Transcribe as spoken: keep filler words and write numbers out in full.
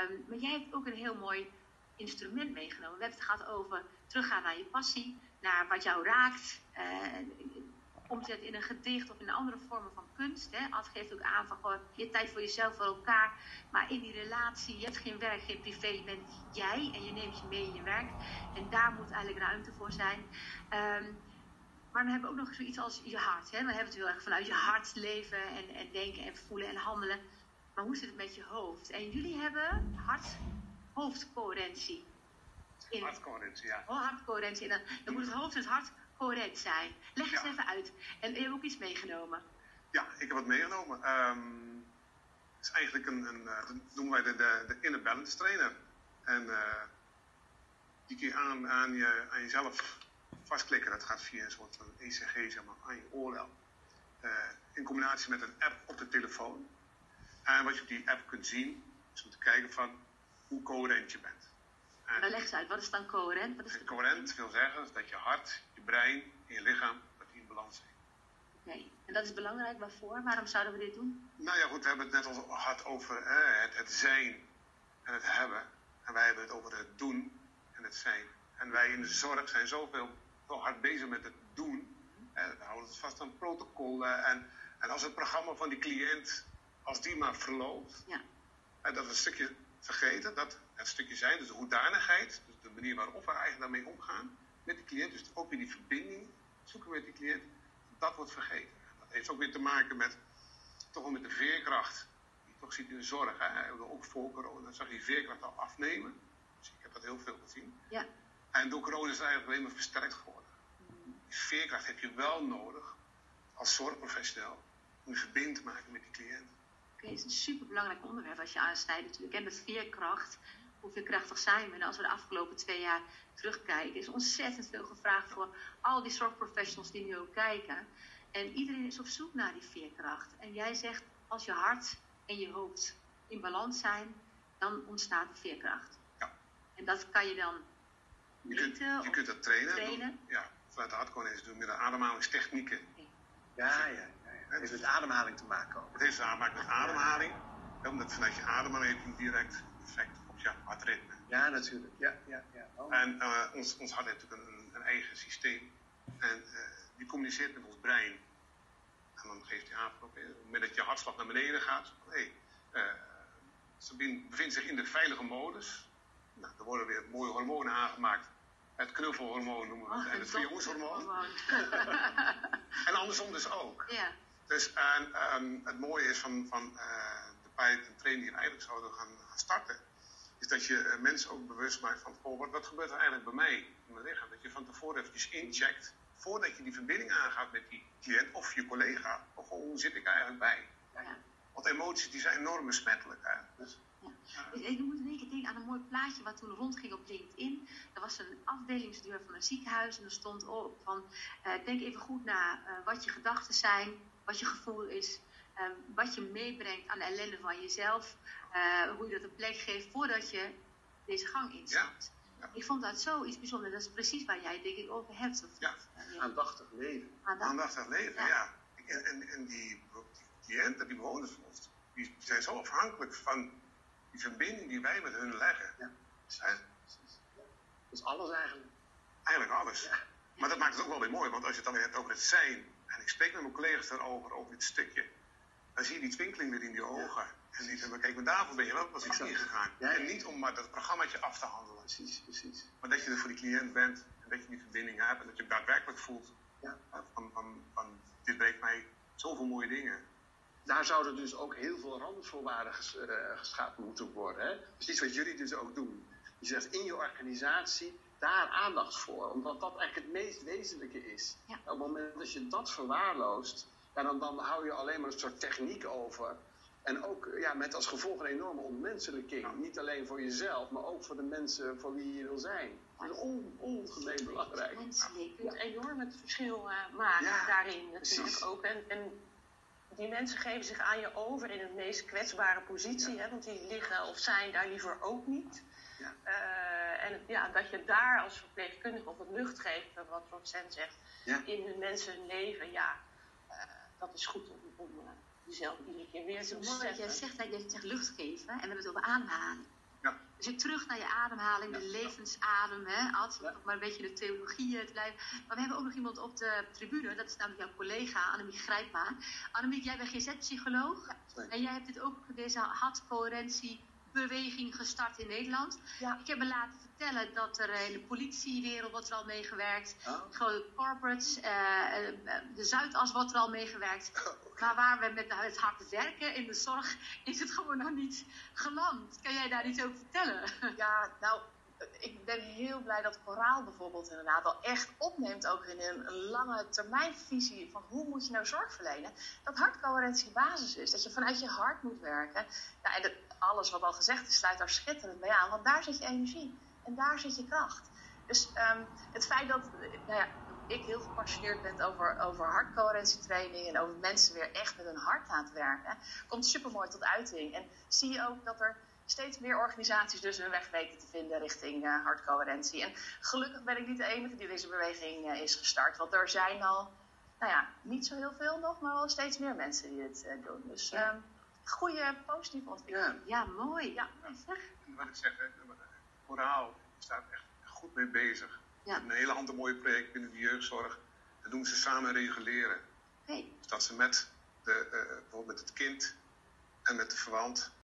Um, maar jij hebt ook een heel mooi instrument meegenomen. We hebben het gehad over teruggaan naar je passie, naar wat jou raakt, uh, omzetten in een gedicht of in een andere vormen van kunst. Hè. Ad geeft ook aan van, goh, je hebt tijd voor jezelf, voor elkaar, maar in die relatie, je hebt geen werk, geen privé, je bent jij en je neemt je mee in je werk. En daar moet eigenlijk ruimte voor zijn. Um, maar dan hebben we ook nog zoiets als je hart. Hè. We hebben het heel erg vanuit je hart leven en, en denken en voelen en handelen. Maar hoe zit het met je hoofd? En jullie hebben hart-hoofdcoherentie. Hartcoherentie, ja. Oh, hartcoherentie. En dan, dan moet het hoofd en het hart coherent zijn. Leg eens ja. even uit. En je hebt ook iets meegenomen. Ja, ik heb wat meegenomen. Um, het is eigenlijk een, een uh, dat noemen wij de, de, de inner balance trainer. En uh, die kun je aan, aan, je, aan jezelf vastklikken. Dat gaat via een soort van E C G, zeg maar, aan je oorlel. Uh, in combinatie met een app op de telefoon. En wat je op die app kunt zien, is om te kijken van hoe coherent je bent. En dan leg eens uit, wat is dan coherent? Wat is en coherent wil zeggen dat je hart, je brein en je lichaam dat die in balans zijn. Oké, okay. En dat is belangrijk waarvoor? Waarom zouden we dit doen? Nou ja goed, we hebben het net al gehad over eh, het, het zijn en het hebben. En wij hebben het over het doen en het zijn. En wij in de zorg zijn zoveel zo hard bezig met het doen. Eh, we houden het vast aan protocollen. En, en als het programma van die cliënt, als die maar verloopt, ja. eh, dat we een stukje vergeten, dat het stukje zijn, dus de hoedanigheid, dus de manier waarop we eigenlijk daarmee omgaan met die cliënt, dus ook weer die verbinding zoeken met die cliënt, dat wordt vergeten. Dat heeft ook weer te maken met, toch wel met de veerkracht, die je toch ziet in de zorg. Hè. Ook voor corona zag je die veerkracht al afnemen, dus ik heb dat heel veel gezien. Ja. En door corona is het eigenlijk alleen maar versterkt geworden. Die veerkracht heb je wel nodig, als zorgprofessioneel, om je verbinding te maken met die cliënt. Oké, okay, het is een superbelangrijk onderwerp als je aansnijdt natuurlijk. En met veerkracht, hoeveel krachtig zijn we? En als we de afgelopen twee jaar terugkijken, is ontzettend veel gevraagd voor al die zorgprofessionals die nu ook kijken. En iedereen is op zoek naar die veerkracht. En jij zegt, als je hart en je hoofd in balans zijn, dan ontstaat de veerkracht. Ja. En dat kan je dan meten? Je kunt, je kunt dat trainen. trainen. Doen, ja, vanuit de hartcoherentie doen met de ademhalingstechnieken. Okay. Ja, ja, ja. Het heeft met ademhaling te maken ook. Het heeft te maken met ademhaling. Omdat vanuit je ademhaling heb je een direct effect op je hartritme. Ja, natuurlijk. Ja, ja, ja. Oh. En uh, ons, ons hart heeft natuurlijk een, een eigen systeem. En uh, die communiceert met ons brein. En dan geeft hij aan, op het moment dat je hartslag naar beneden gaat. Hé, hey, uh, Sabine bevindt zich in de veilige modus. Nou, er worden weer mooie hormonen aangemaakt. Het knuffelhormoon noemen we het. Oh, en het verjongenshormoon. En andersom dus ook. Ja. Dus en, en het mooie is van, van uh, de pilot en training die we eigenlijk zouden gaan, gaan starten, is dat je uh, mensen ook bewust maakt van, oh, wat, wat gebeurt er eigenlijk bij mij in mijn lichaam? Dat je van tevoren eventjes incheckt, voordat je die verbinding aangaat met die cliënt of je collega, of oh, hoe zit ik eigenlijk bij? Ja. Want emoties die zijn enorm besmettelijk eigenlijk. Dus, ja. Ja. Ik moet in één keer denken aan een mooi plaatje wat toen rondging op LinkedIn. Er was een afdelingsdeur van een ziekenhuis en er stond op van, uh, denk even goed na uh, wat je gedachten zijn, wat je gevoel is, uh, wat je meebrengt aan de ellende van jezelf, uh, hoe je dat een plek geeft voordat je deze gang instapt. Ja. Ja. Ik vond dat zoiets bijzonders. Dat is precies waar jij denk ik over hebt. Of ja. Uh, ja. Aandachtig leven. Aandachtig, Aandachtig leven, ja. ja. En, en, en die, die cliënten, die bewoners van ons, die zijn zo afhankelijk van die verbinding die wij met hun leggen. Ja. Hè? Dat is alles eigenlijk. Eigenlijk alles. Ja. Maar dat maakt het ook wel weer mooi, want als je het dan weer hebt over het zijn, en ik spreek met mijn collega's daarover, over dit stukje, dan zie je die twinkeling weer in die ogen. Ja. En die zeggen, kijk, maar daarvoor ben je wel pas iets ingegaan. Ja, ja. En niet om maar dat programmaatje af te handelen. Precies, precies. Maar dat je er voor die cliënt bent, en dat je die verbinding hebt, en dat je hem daadwerkelijk voelt. Ja. Van, van, van, dit brengt mij zoveel mooie dingen. Daar zouden dus ook heel veel randvoorwaarden ges, uh, geschapen moeten worden. Hè? Precies wat jullie dus ook doen. Je zegt in je organisatie daar aandacht voor. Omdat dat eigenlijk het meest wezenlijke is. Ja. Op het moment dat je dat verwaarloost, ja, dan, dan hou je alleen maar een soort techniek over. En ook ja, met als gevolg een enorme ontmenselijking. Ja. Niet alleen voor jezelf, maar ook voor de mensen voor wie je wil zijn. Dat is on, ongemeen belangrijk. Je kunt enorm het verschil uh, maken ja, daarin natuurlijk ook. En, en die mensen geven zich aan je over in een meest kwetsbare positie. Ja. Hè, want die liggen of zijn daar liever ook niet. Ja. Uh, en ja, dat je daar als verpleegkundige of het lucht geeft, wat Roxanne zegt, ja. in hun mensen hun leven, ja, uh, dat is goed om, om uh, jezelf iedere keer weer te beseffen. Mooi dat je zegt dat je zegt lucht geven en we hebben het over ademhaling. Ja. Dus weer terug naar je ademhaling, de levensadem. Hè? Altijd nog maar een beetje de theologie te blijven. Maar we hebben ook nog iemand op de tribune. Dat is namelijk jouw collega, Annemiek Grijpma. Annemiek, jij bent G Z-psycholoog. Ja. En jij hebt dit ook, deze hartcoherentiebeweging gestart in Nederland. Ja. Ik heb me laten vertellen dat er in de politiewereld wordt er al mee gewerkt. Oh. Grote corporates, uh, de Zuidas wordt er al mee gewerkt. Okay. Maar waar we met het hard werken in de zorg, is het gewoon nog niet geland. Kan jij daar iets over vertellen? Ja, nou, ik ben heel blij dat Koraal bijvoorbeeld inderdaad wel echt opneemt ook in een, een lange termijnvisie van hoe moet je nou zorg verlenen. Dat hartcoherentie basis is, dat je vanuit je hart moet werken. Ja, en dat, alles wat al gezegd is, sluit daar schitterend bij aan, want daar zit je energie en daar zit je kracht. Dus um, het feit dat nou ja, ik heel gepassioneerd ben over, over hartcoherentietraining en over mensen weer echt met hun hart aan het werken, komt supermooi tot uiting. En zie je ook dat er steeds meer organisaties dus hun weg weten te vinden richting uh, hartcoherentie. En gelukkig ben ik niet de enige die deze beweging uh, is gestart. Want er zijn al, nou ja, niet zo heel veel nog, maar wel steeds meer mensen die dit uh, doen. Dus Ja. um, goede, positieve ontwikkeling. Ja, mooi. Ja, zeg. En wat ik zeg, Koraal staat echt goed mee bezig. Ja. Een hele ander mooie project binnen de jeugdzorg. Dat doen ze samen reguleren. Hey. Dus dat ze met, de, uh, bijvoorbeeld met het kind en met de verwant